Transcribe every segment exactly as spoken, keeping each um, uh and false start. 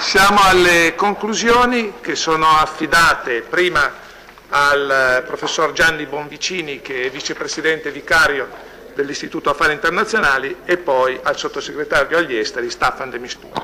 Siamo alle conclusioni che sono affidate prima al professor Gianni Bonvicini, che è vicepresidente vicario dell'Istituto Affari Internazionali, e poi al sottosegretario agli esteri Staffan de Mistura.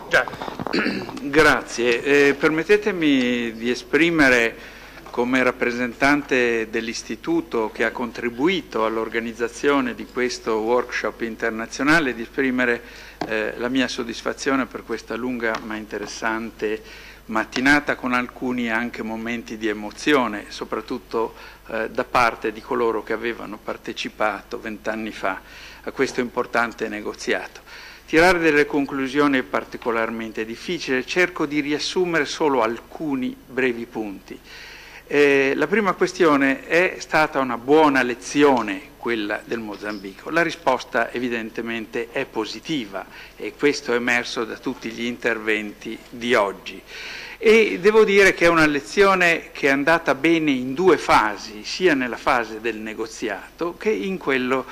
Grazie. Eh, permettetemi di esprimere, come rappresentante dell'Istituto che ha contribuito all'organizzazione di questo workshop internazionale, di esprimere eh, la mia soddisfazione per questa lunga ma interessante mattinata, con alcuni anche momenti di emozione, soprattutto eh, da parte di coloro che avevano partecipato vent'anni fa a questo importante negoziato. Tirare delle conclusioni è particolarmente difficile, cerco di riassumere solo alcuni brevi punti. Eh, la prima questione: è stata una buona lezione quella del Mozambico? La risposta evidentemente è positiva, e questo è emerso da tutti gli interventi di oggi. E devo dire che è una lezione che è andata bene in due fasi, sia nella fase del negoziato che in quello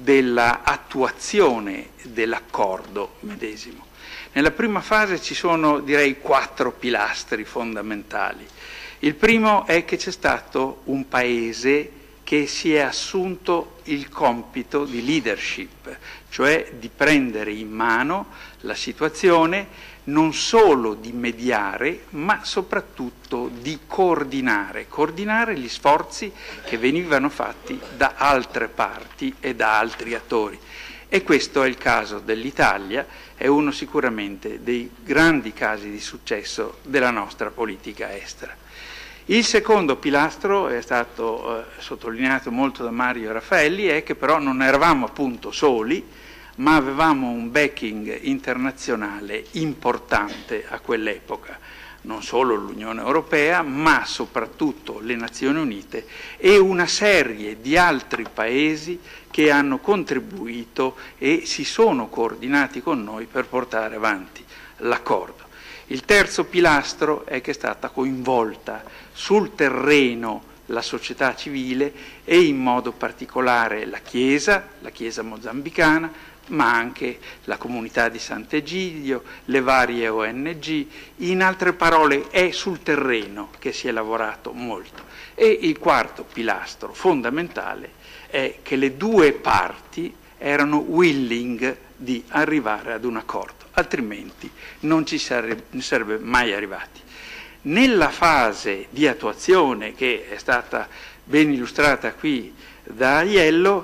dell'attuazione dell'accordo medesimo. Nella prima fase ci sono, direi, quattro pilastri fondamentali. Il primo è che c'è stato un Paese che si è assunto il compito di leadership, cioè di prendere in mano la situazione, non solo di mediare, ma soprattutto di coordinare, coordinare gli sforzi che venivano fatti da altre parti e da altri attori. E questo è il caso dell'Italia, è uno sicuramente dei grandi casi di successo della nostra politica estera. Il secondo pilastro, è stato eh, sottolineato molto da Mario Raffaelli, è che però non eravamo appunto soli, ma avevamo un backing internazionale importante a quell'epoca, non solo l'Unione Europea, ma soprattutto le Nazioni Unite e una serie di altri paesi che hanno contribuito e si sono coordinati con noi per portare avanti l'accordo. Il terzo pilastro è che è stata coinvolta sul terreno la società civile e in modo particolare la Chiesa, la Chiesa mozambicana, ma anche la comunità di Sant'Egidio, le varie O N G. In altre parole, è sul terreno che si è lavorato molto. E il quarto pilastro fondamentale è che le due parti erano willing di arrivare ad un accordo, altrimenti non ci sarebbe, sarebbe mai arrivati. Nella fase di attuazione, che è stata ben illustrata qui da Aiello,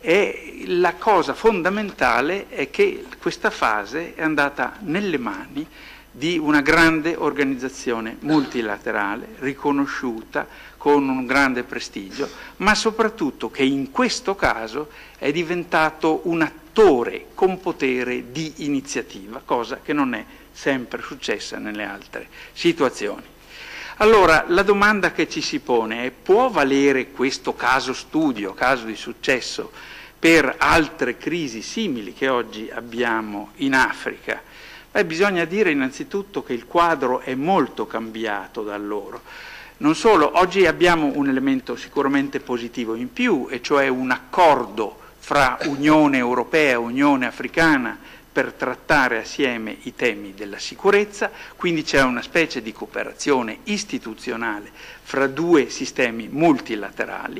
è la cosa fondamentale è che questa fase è andata nelle mani di una grande organizzazione multilaterale, riconosciuta, con un grande prestigio, ma soprattutto che in questo caso è diventato un attore con potere di iniziativa, cosa che non è sempre successa nelle altre situazioni. Allora, la domanda che ci si pone è: può valere questo caso studio, caso di successo, per altre crisi simili che oggi abbiamo in Africa? Beh, bisogna dire innanzitutto che il quadro è molto cambiato da allora. Non solo, oggi abbiamo un elemento sicuramente positivo in più, e cioè un accordo fra Unione Europea e Unione Africana per trattare assieme i temi della sicurezza, quindi c'è una specie di cooperazione istituzionale fra due sistemi multilaterali,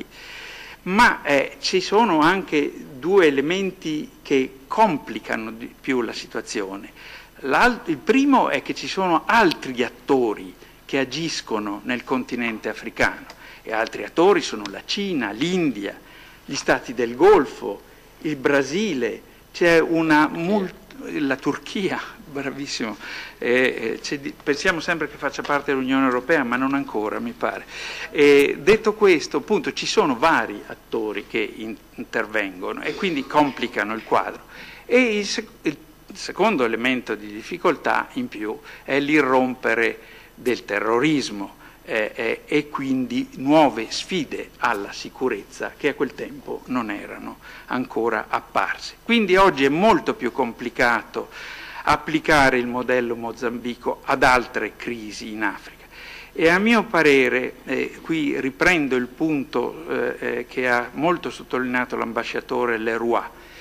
ma eh, ci sono anche due elementi che complicano di più la situazione. Il primo è che ci sono altri attori che agiscono nel continente africano, e altri attori sono la Cina, l'India, gli Stati del Golfo, il Brasile, c'è una multi la Turchia, bravissimo, eh, pensiamo sempre che faccia parte dell'Unione Europea, ma non ancora, mi pare. E detto questo, appunto, ci sono vari attori che in intervengono e quindi complicano il quadro. E il, sec il secondo elemento di difficoltà in più è l'irrompere del terrorismo eh, eh, e quindi nuove sfide alla sicurezza che a quel tempo non erano ancora apparse. Quindi oggi è molto più complicato applicare il modello Mozambico ad altre crisi in Africa. E a mio parere, eh, qui riprendo il punto eh, eh, che ha molto sottolineato l'ambasciatore Leroy,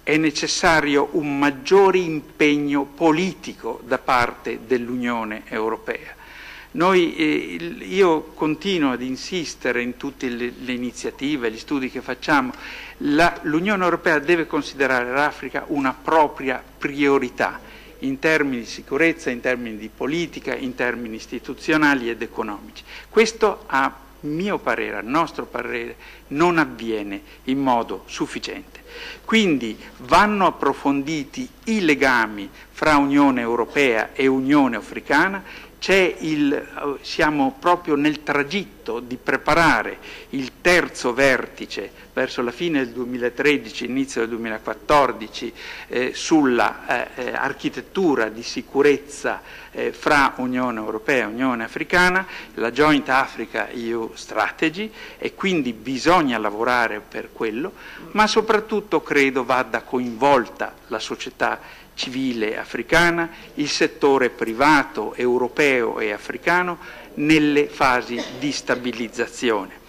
è necessario un maggiore impegno politico da parte dell'Unione Europea. Noi, eh, io continuo ad insistere in tutte le, le iniziative, gli studi che facciamo, l'Unione Europea deve considerare l'Africa una propria priorità in termini di sicurezza, in termini di politica, in termini istituzionali ed economici. Questo, a mio parere, a nostro parere, non avviene in modo sufficiente. Quindi vanno approfonditi i legami fra Unione Europea e Unione Africana. C'è il, siamo proprio nel tragitto di preparare il terzo vertice verso la fine del duemilatredici, inizio del duemilaquattordici, eh, sulla eh, architettura di sicurezza eh, fra Unione Europea e Unione Africana, la Joint Africa E U Strategy, e quindi bisogna lavorare per quello, ma soprattutto credo vada coinvolta la società civile africana, il settore privato europeo e africano nelle fasi di stabilizzazione.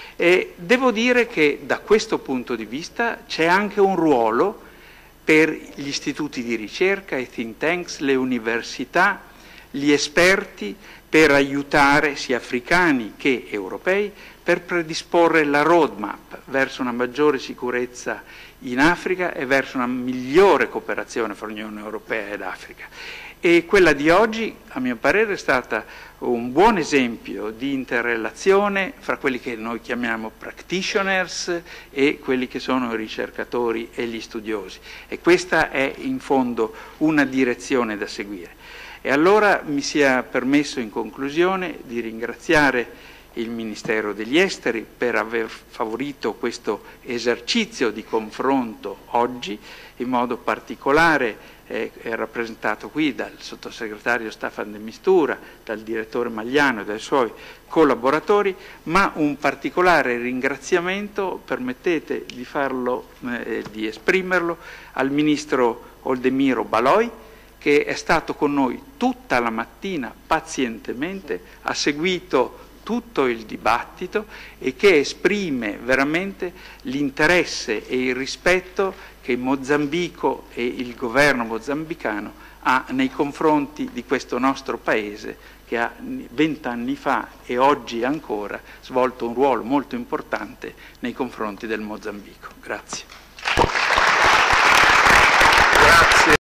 E devo dire che da questo punto di vista c'è anche un ruolo per gli istituti di ricerca, i think tanks, le università, gli esperti, per aiutare sia africani che europei per predisporre la roadmap verso una maggiore sicurezza in Africa e verso una migliore cooperazione fra l'Unione Europea ed Africa. E quella di oggi, a mio parere, è stata un buon esempio di interrelazione fra quelli che noi chiamiamo practitioners e quelli che sono i ricercatori e gli studiosi. E questa è in fondo una direzione da seguire. E allora mi sia permesso in conclusione di ringraziare il Ministero degli Esteri per aver favorito questo esercizio di confronto oggi, in modo particolare eh, è rappresentato qui dal sottosegretario Staffan de Mistura, dal direttore Magliano e dai suoi collaboratori, ma un particolare ringraziamento, permettete di farlo, eh, di esprimerlo, al Ministro Oldemiro Baloi, che è stato con noi tutta la mattina pazientemente, ha seguito tutto il dibattito e che esprime veramente l'interesse e il rispetto che Mozambico e il governo mozambicano ha nei confronti di questo nostro paese che ha vent'anni fa e oggi ancora svolto un ruolo molto importante nei confronti del Mozambico. Grazie.